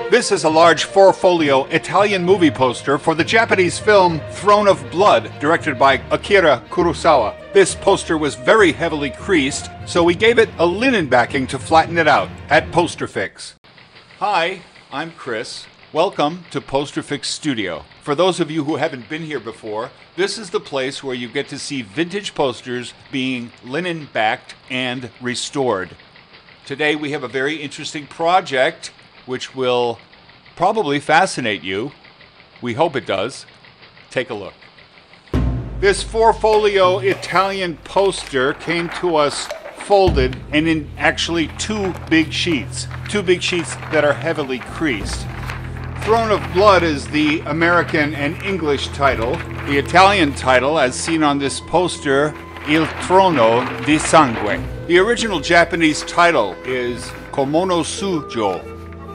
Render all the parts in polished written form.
This is a large 4-folio Italian movie poster for the Japanese film Throne of Blood, directed by Akira Kurosawa. This poster was very heavily creased, so we gave it a linen backing to flatten it out at PosterFix. Hi, I'm Chris. Welcome to PosterFix Studio. For those of you who haven't been here before, this is the place where you get to see vintage posters being linen backed and restored. Today we have a very interesting project which will probably fascinate you. We hope it does. Take a look. This 4-folio Italian poster came to us folded and in actually two big sheets that are heavily creased. Throne of Blood is the American and English title. The Italian title, as seen on this poster, Il Trono di Sangue. The original Japanese title is Kumonosu-jō.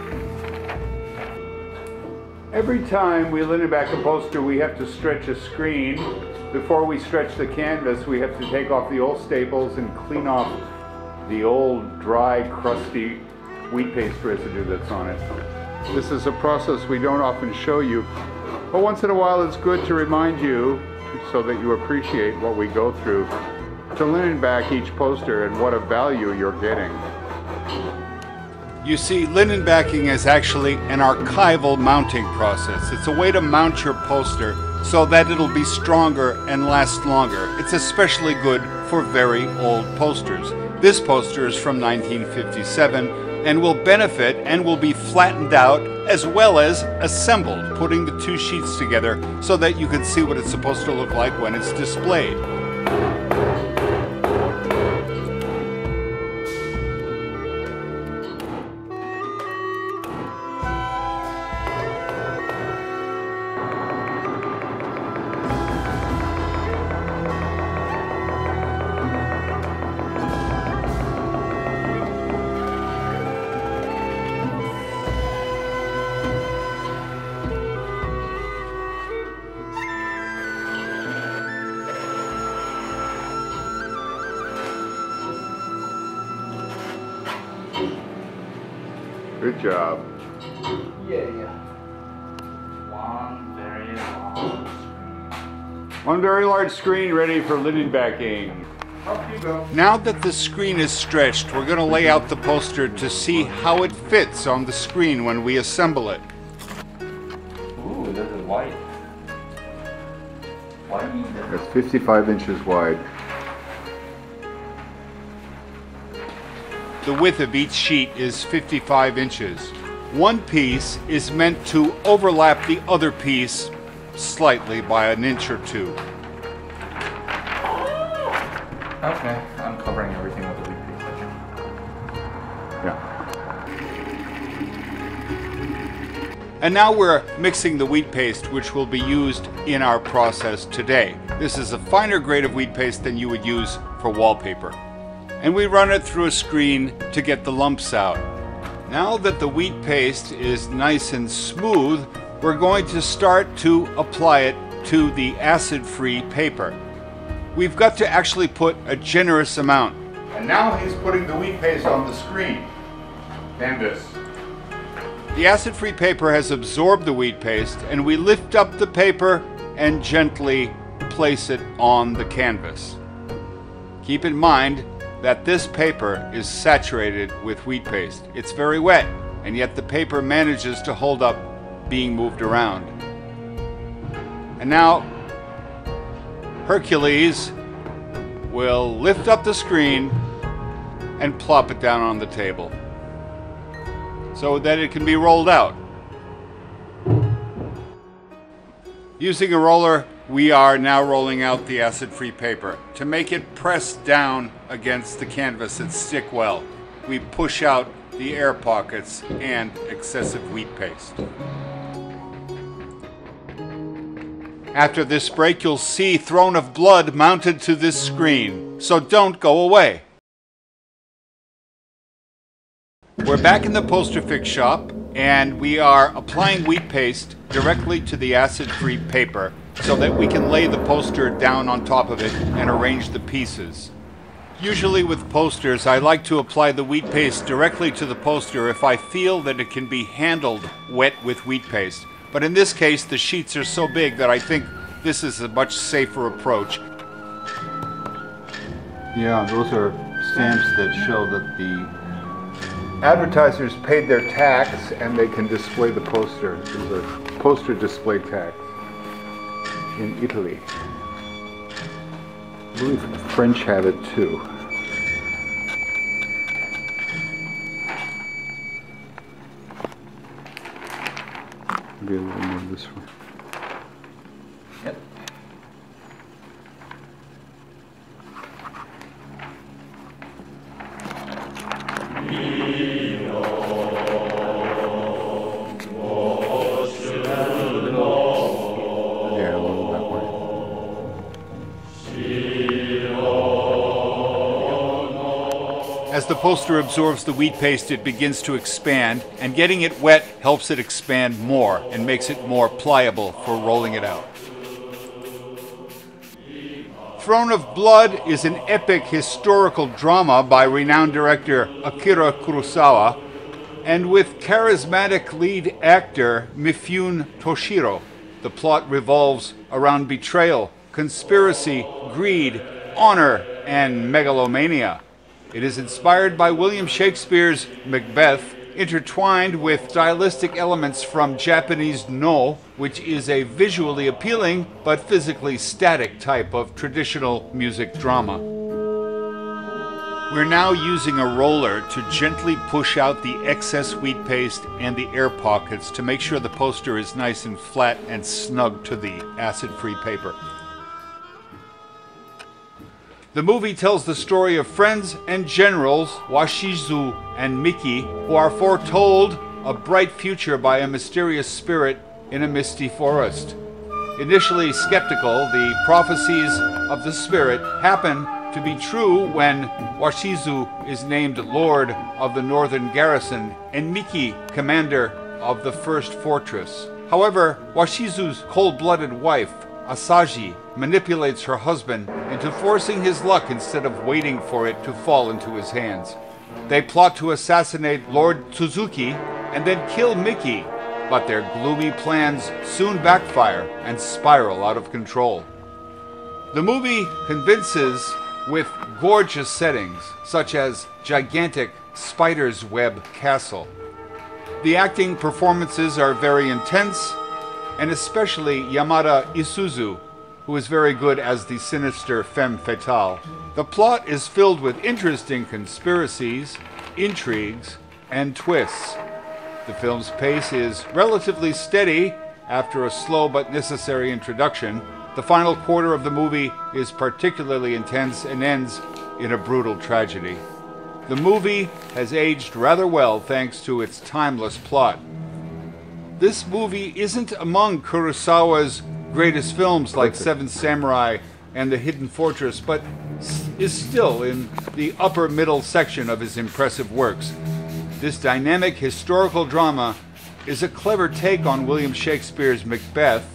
Every time we linen back a poster, we have to stretch a screen. Before we stretch the canvas, we have to take off the old staples and clean off the old, dry, crusty wheat paste residue that's on it. This is a process we don't often show you, but once in a while it's good to remind you, so that you appreciate what we go through, to linen back each poster and what a value you're getting. You see, linen backing is actually an archival mounting process. It's a way to mount your poster so that it'll be stronger and last longer. It's especially good for very old posters. This poster is from 1957 and will benefit and will be flattened out as well as assembled, putting the two sheets together so that you can see what it's supposed to look like when it's displayed. Good job. Yeah. One very large screen ready for linen backing. Up you go. Now that the screen is stretched, we're going to lay out the poster to see how it fits on the screen when we assemble it. Ooh, this is wide. That's 55 inches wide. The width of each sheet is 55 inches. One piece is meant to overlap the other piece slightly by an inch or two. Okay, I'm covering everything with the wheat paste. Yeah. And now we're mixing the wheat paste, which will be used in our process today. This is a finer grade of wheat paste than you would use for wallpaper. And we run it through a screen to get the lumps out. Now that the wheat paste is nice and smooth, we're going to start to apply it to the acid-free paper. We've got to actually put a generous amount. And now he's putting the wheat paste on the screen. Canvas. The acid-free paper has absorbed the wheat paste, and we lift up the paper and gently place it on the canvas. Keep in mind that this paper is saturated with wheat paste. It's very wet, and yet the paper manages to hold up being moved around. And now Hercules will lift up the screen and plop it down on the table so that it can be rolled out. Using a roller, we are now rolling out the acid-free paper. To make it press down against the canvas and stick well, we push out the air pockets and excessive wheat paste. After this break, you'll see Throne of Blood mounted to this screen, so don't go away. We're back in the PosterFix shop, and we are applying wheat paste directly to the acid-free paper so that we can lay the poster down on top of it and arrange the pieces. Usually with posters, I like to apply the wheat paste directly to the poster if I feel that it can be handled wet with wheat paste. But in this case, the sheets are so big that I think this is a much safer approach. Yeah, those are stamps that show that the advertisers paid their tax and they can display the poster. There's a poster display tax in Italy. I believe the French have it too. Maybe a little more this one. Yep. Yeah, a little that way. As the poster absorbs the wheat paste, it begins to expand, and getting it wet helps it expand more and makes it more pliable for rolling it out. Throne of Blood is an epic historical drama by renowned director Akira Kurosawa, and with charismatic lead actor Mifune Toshiro. The plot revolves around betrayal, conspiracy, greed, honor, and megalomania. It is inspired by William Shakespeare's Macbeth, intertwined with stylistic elements from Japanese no, which is a visually appealing but physically static type of traditional music drama. We're now using a roller to gently push out the excess wheat paste and the air pockets to make sure the poster is nice and flat and snug to the acid-free paper. The movie tells the story of friends and generals, Washizu and Miki, who are foretold a bright future by a mysterious spirit in a misty forest. Initially skeptical, the prophecies of the spirit happen to be true when Washizu is named Lord of the Northern Garrison and Miki commander of the First Fortress. However, Washizu's cold-blooded wife, Asaji, manipulates her husband into forcing his luck instead of waiting for it to fall into his hands. They plot to assassinate Lord Suzuki and then kill Miki, but their gloomy plans soon backfire and spiral out of control. The movie convinces with gorgeous settings, such as gigantic spider's web castle. The acting performances are very intense, and especially Yamada Isuzu, who is very good as the sinister femme fatale. The plot is filled with interesting conspiracies, intrigues, and twists. The film's pace is relatively steady after a slow but necessary introduction. The final quarter of the movie is particularly intense and ends in a brutal tragedy. The movie has aged rather well thanks to its timeless plot. This movie isn't among Kurosawa's greatest films like Seven Samurai and The Hidden Fortress, but is still in the upper middle section of his impressive works. This dynamic historical drama is a clever take on William Shakespeare's Macbeth,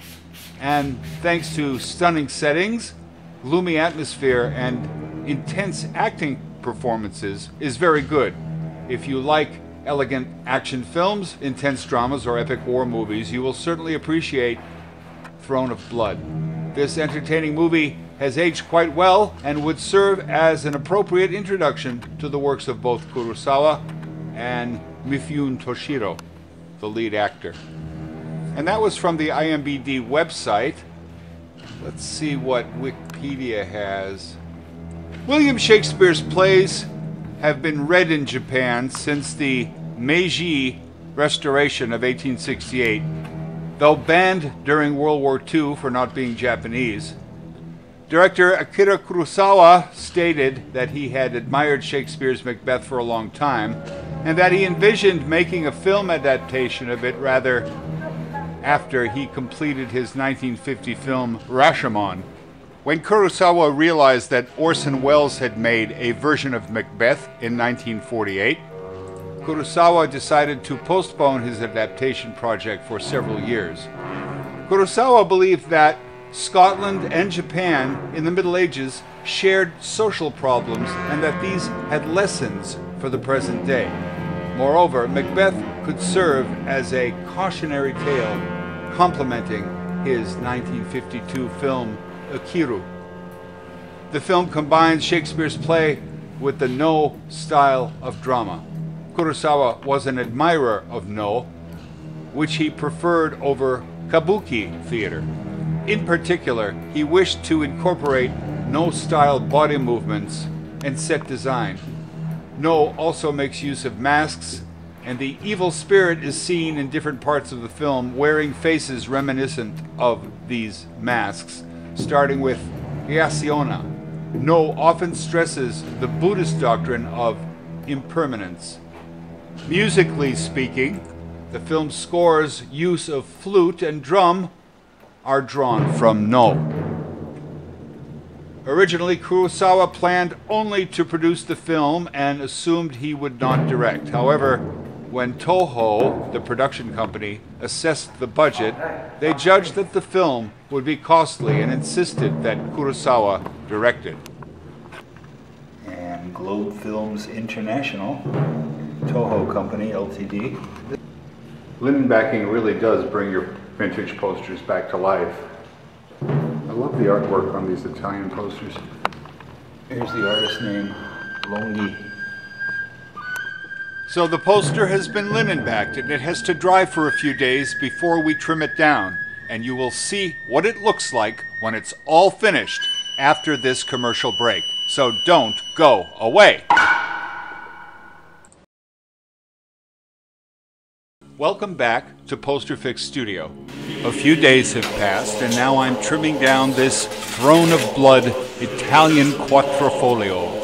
and thanks to stunning settings, gloomy atmosphere, and intense acting performances, is very good. If you like elegant action films, intense dramas, or epic war movies, you will certainly appreciate Throne of Blood. This entertaining movie has aged quite well and would serve as an appropriate introduction to the works of both Kurosawa and Mifune Toshiro, the lead actor. And that was from the IMDb website. Let's see what Wikipedia has. William Shakespeare's plays have been read in Japan since the Meiji Restoration of 1868, though banned during World War II for not being Japanese. Director Akira Kurosawa stated that he had admired Shakespeare's Macbeth for a long time, and that he envisioned making a film adaptation of it rather after he completed his 1950 film Rashomon. When Kurosawa realized that Orson Welles had made a version of Macbeth in 1948, Kurosawa decided to postpone his adaptation project for several years. Kurosawa believed that Scotland and Japan in the Middle Ages shared social problems and that these had lessons for the present day. Moreover, Macbeth could serve as a cautionary tale complementing his 1952 film Akira. The film combines Shakespeare's play with the No style of drama. Kurosawa was an admirer of No, which he preferred over kabuki theater. In particular, he wished to incorporate No-style body movements and set design. No also makes use of masks, and the evil spirit is seen in different parts of the film wearing faces reminiscent of these masks, starting with Yaseona. No often stresses the Buddhist doctrine of impermanence. Musically speaking, the film's score's use of flute and drum are drawn from No. Originally, Kurosawa planned only to produce the film and assumed he would not direct. However, when Toho, the production company, assessed the budget, they judged that the film would be costly and insisted that Kurosawa direct it. And Globe Films International, Toho Company Ltd. Linen backing really does bring your vintage posters back to life. I love the artwork on these Italian posters. Here's the artist name, Longi. So the poster has been linen backed and it has to dry for a few days before we trim it down. And you will see what it looks like when it's all finished after this commercial break. So don't go away. Welcome back to PosterFix Studio. A few days have passed and now I'm trimming down this Throne of Blood Italian quattrofolio.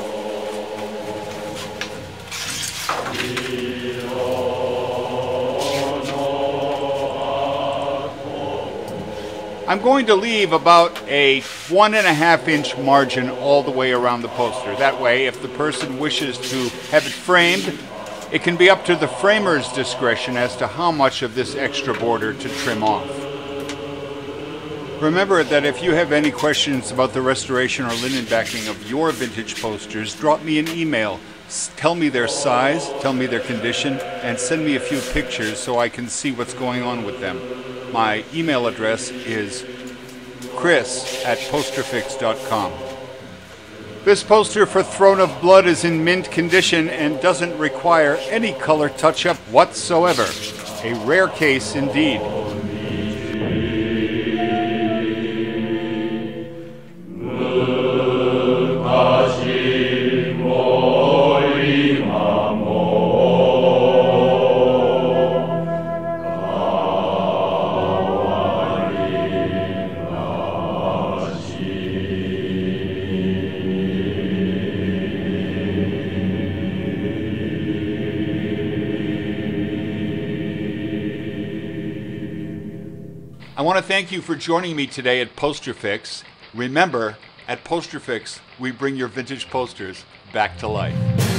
I'm going to leave about a 1.5 inch margin all the way around the poster. That way, if the person wishes to have it framed, it can be up to the framer's discretion as to how much of this extra border to trim off. Remember that if you have any questions about the restoration or linen backing of your vintage posters, drop me an email. Tell me their size, tell me their condition, and send me a few pictures so I can see what's going on with them. My email address is chris@posterfix.com. This poster for Throne of Blood is in mint condition and doesn't require any color touch-up whatsoever. A rare case indeed. I want to thank you for joining me today at PosterFix. Remember, at PosterFix, we bring your vintage posters back to life.